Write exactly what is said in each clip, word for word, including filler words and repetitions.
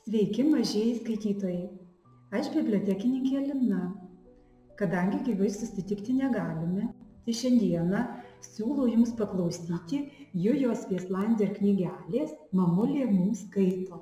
Sveiki, mažieji skaitytojai. Aš bibliotekininkė Lina. Kadangi gyvai susitikti negalime, tai šiandieną siūlau Jums paklausyti Jujos Vieslander knygelės Mamulė mums skaito.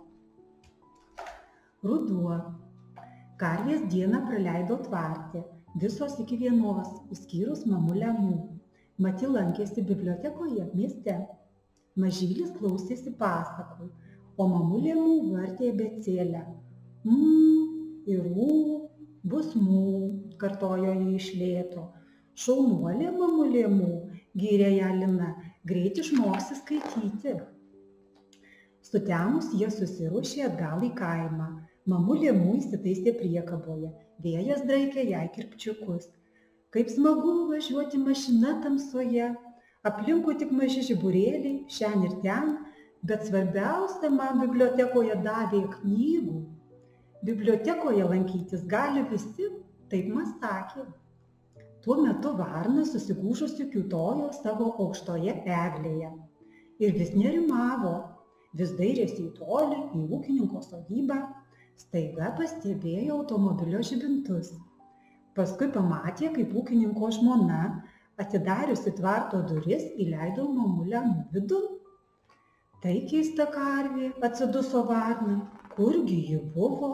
Ruduo. Karvės dieną praleido tvarte, visos iki vienos, išskyrus mamulę mū. Mati lankėsi bibliotekoje mieste. Mažylis klausėsi pasakų, o mamulė mū vartė abėcėlę. M ir U bus mū, kartojo ji iš lėto. Šaunuolė mamulė mū, gyrė ją Lina, greit išmoksi skaityti. Sutemus jie susiruošė atgal į kaimą. Mamulė mū įsitaisė priekaboje, vėjas draikė jai kirpčiukus. Kaip smagu važiuoti mašina tamsoje, aplinkui tik maži žiburėliai, šen ir ten, bet svarbiausia man bibliotekoje davė knygų. Bibliotekoje lankytis gali visi, taip man sakė. Tuo metu varna susigūžusi kiūtojo savo aukštoje eglėje ir vis nerimavo, vis dairėsi į tolį, į ūkininko sodybą. Staiga pastebėjo automobilio žibintus. Paskui pamatė, kaip ūkininko žmona, atidariusi tvarto duris, įleido mamulę mū vidun. Tai keista karvė, atsiduso varna, kurgi ji buvo?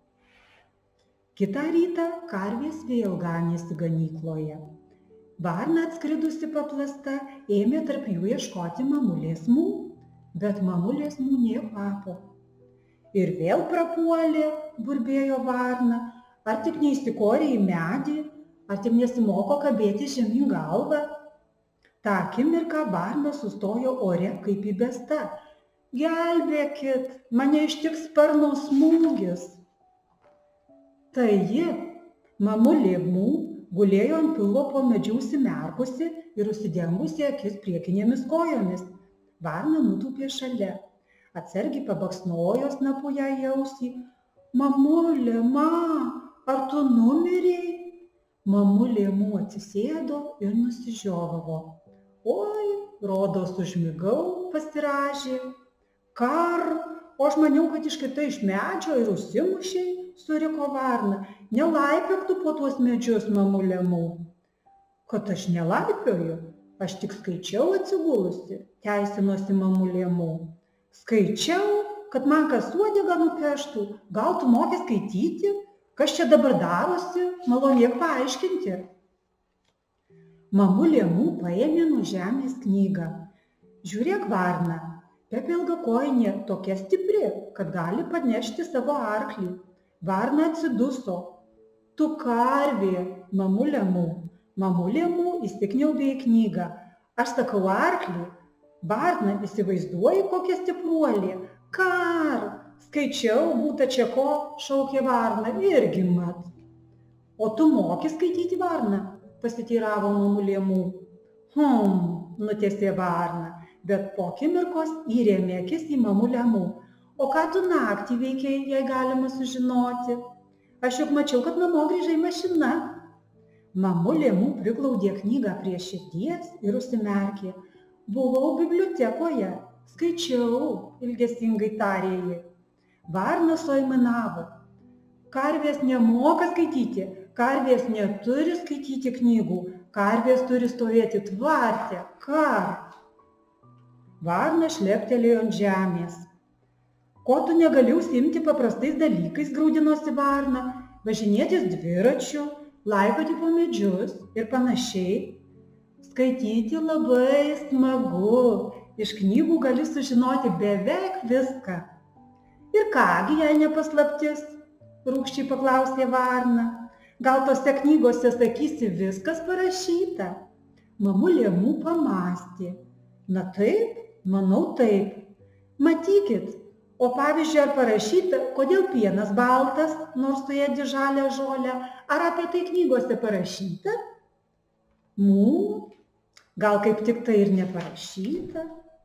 Kitą rytą karvės vėl ganėsi ganykloje. Varna atskridusi paplasta ėmė tarp jų ieškoti mamulės mū, bet mamulės mū nė kvapo. Ir vėl prapuolė, burbėjo varna, ar tik neįsikorė į medį, ar tik nesimoko kabėti žemyn galvą. Ta akimirką varna sustojo ore kaip įbesta. Gelbėkit, mane ištiks sparno smūgis. Tai ji, mamulė mū, gulėjo ant pilo po medžiu užsimerkusi ir užsidengusi akis priekinėmis kojomis. Varna nutūpė šalia. Atsargiai pabaksnojo snapu jai į ausį. Mamulė, ma, ar tu numirei? Mamulė mū atsisėdo ir nusižiovavo. Oi, rodos užmigau, pasirąžė. Kar, o aš maniau, kad iškritai iš medžio ir užsimušei, suriko varna. Nelaipiok tu po tuos medžius, mamulė mū. Kad aš nelaipioju, aš tik skaičiau atsigulusi, teisinosi mamulė mū. Skaičiau, kad man kas uodegą nupeštų. Gal tu moki skaityti? Kas čia dabar darosi? Malonėk paaiškinti. Mamulė mū paėmė nuo žemės knygą. Žiūrėk, varna, Pepė ilgakojinė tokia stipri, kad gali panešti savo arklį. Varna atsiduso. Tu karvė, mamulė mū. Mamulė mū įsikniaubė į knygą. Aš sakau arklį. Varna, įsivaizduoji, kokia stipruolė. Kar, skaičiau, būta čia ko, šaukė varna, irgi mat. O tu moki skaityti, varna, pasiteiravo mamulė mū. Hm, nutęsė varna, bet po akimirkos įrėmė akis į mamulę mū. O ką tu naktį veikei, jei galima sužinoti? Aš juk mačiau, kad namo grįžai mašina. Mamulė mū priglaudė knygą prie širdies ir užsimerkė. Buvau bibliotekoje, skaičiau, ilgesingai tarė ji. Varna suaimanavo. Karvės nemoka skaityti, karvės neturi skaityti knygų, karvės turi stovėti tvarte, kar. Varna šleptelėjo ant žemės. Ko tu negali užsiimti paprastais dalykais, graudinosi varna, važinėtis dviračiu, laipioti po medžius ir panašiai. Skaityti labai smagu, iš knygų gali sužinoti beveik viską. Ir kągi jei nepaslaptis, rūgščiai paklausė varna. Gal tose knygose, sakysi, viskas parašyta? Mamulė mū pamąstė. Na taip, manau taip. Matykit, o pavyzdžiui, ar parašyta, kodėl pienas baltas, nors tu ėdi žalią žolę, ar apie tai knygose parašyta? Mū, gal kaip tik tai ir neparašyta?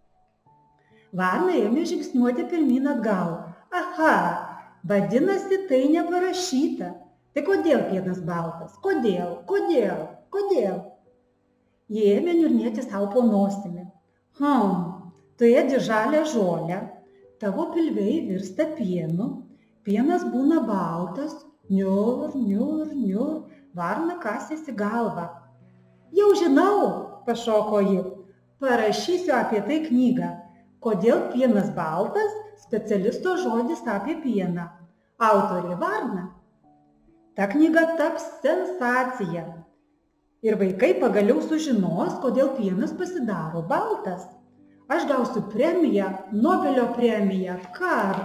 Varna ėmė žingsniuoti pirmyn atgal. Aha, vadinasi, tai neparašyta. Tai kodėl pienas baltas? Kodėl? Kodėl? Kodėl? Jie ėmė niurnėti sau po nosimi. Hm, tu ėdi žalią žolę, tavo pilviai virsta pienu, Pienas būna baltas, niur, niur, niur, varna kasėsi galvą. Jau žinau, pašoko ji, parašysiu apie tai knygą. Kodėl pienas baltas? Specialisto žodis apie pieną. Autorė varna. Ta knyga taps sensacija. Ir vaikai pagaliau sužinos, kodėl pienas pasidaro baltas. Aš gausiu premiją, Nobelio premiją, kar.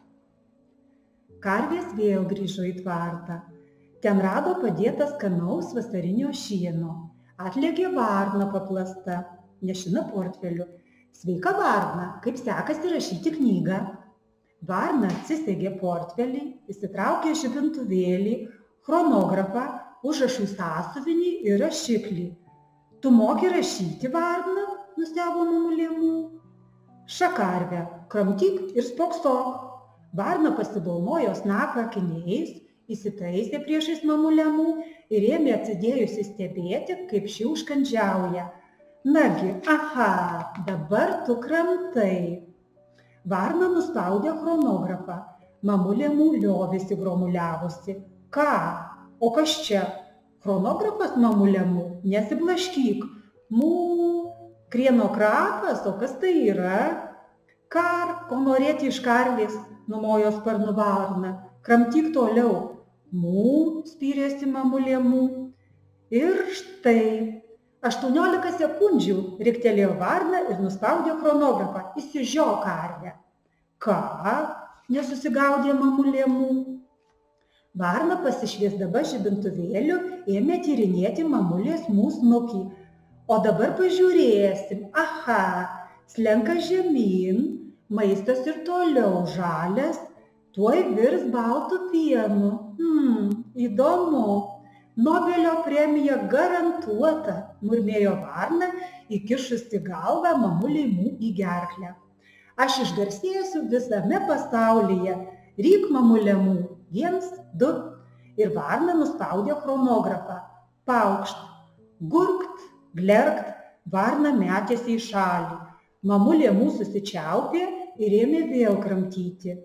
Karvės vėl grįžo į tvartą. Ten rado padėtas skanaus vasarinio šieno. Atlėkė varna paplasta, nešina portfeliu. Sveika varna, kaip sekasi rašyti knygą? Varna atsisegė portfelį, įsitraukė žibintuvėlį, chronografą, užrašų sąsiuvinį ir rašiklį. Tu moki rašyti, varna? Nustebo mamulė Mū. Šakarve, kramtyk ir spoksok. Varna pasibalnojo snapą akiniais, įsitaisė priešais mamulę Mū ir ėmė atsidėjusi stebėti, kaip ši užkandžiauja. Nagi, aha, dabar tu kramtai. Varna nuspaudė chronografą. Mamulė Mū liovėsi gromuliavusi. Ką? O kas čia? Chronografas, mamulė Mū? Nesiblaškyk. Mū, krieno krapas, o kas tai yra? Kar, ko norėti iš karvės, numojo sparnu varna. Kramtyk toliau. Mū, spyrėsi mamulė Mū. Ir štai. Aštuoniolika sekundžių, riktelėjo varna ir nuspaudė chronografą. Įsižiok, karvę. Ką? Nesusigaudė mamulė Mū. Varna pasišviesdama žibintuvėliu ėmė tyrinėti mamulės Mū snukį. O dabar pažiūrėsim. Aha, slenka žemyn, maistas ir toliau žalias, tuoj virs baltų pienu. Hmm, įdomu. Nobelio premija garantuota, murmėjo varna, įkišusi galvą mamulei Mū į gerklę. Aš išgarsėsiu visame pasaulyje. Ryk, mamulė Mū. Viens, du. Ir varna nuspaudė chronografą. Paukšt. Gurkt, glerkt, varna metėsi į šalį. Mamulė Mū susičiaupė ir ėmė vėl kramtyti.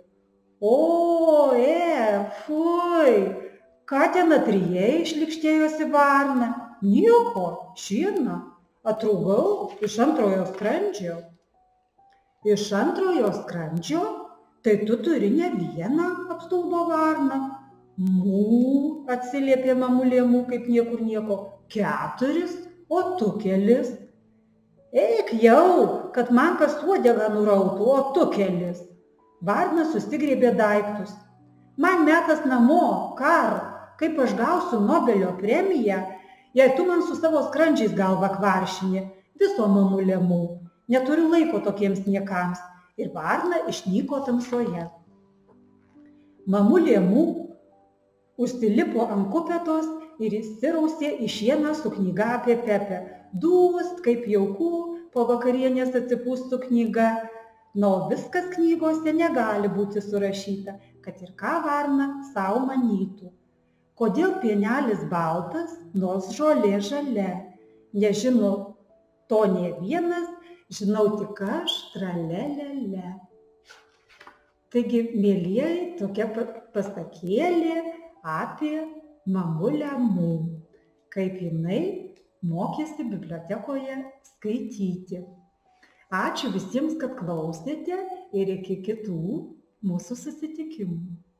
O, e, fui. Ką ten atrijai, šlikštėjosi varna? Nieko, šieną. Atrūgau iš antrojo skrandžio. Iš antrojo skrandžio? Tai tu turi ne vieną, apstulbo varna. Mū, atsiliepė mamulė Mū kaip niekur nieko. Keturis, o tu kelis. Eik jau, kad man kas uodegą nurautų, o tu kelis. Varna susigrėbė daiktus. Man metas namo, kar. Kaip aš gausiu Nobelio premiją, jei tu man su savo skrandžiais galvą kvaršini, viso mamulė Mū. Neturiu laiko tokiems niekams. Ir varna išnyko tamsoje. Mamulė Mū užsilipo ant kupetos ir įsirausė į šieną su knyga apie Pepę. Dūst, kaip jauku, po vakarienės atsipūstų knyga. Na, o viskas knygose negali būti surašyta, kad ir ką varna sau manytų. Kodėl pienelis baltas, nors žolė žalia? Nežinau to nė vienas, žinau tik aš, tralelele. Taigi, mielieji, tokia pasakėlė apie mamulę Mū, kaip jinai mokėsi bibliotekoje skaityti. Ačiū visiems, kad klausėte ir iki kitų mūsų susitikimų.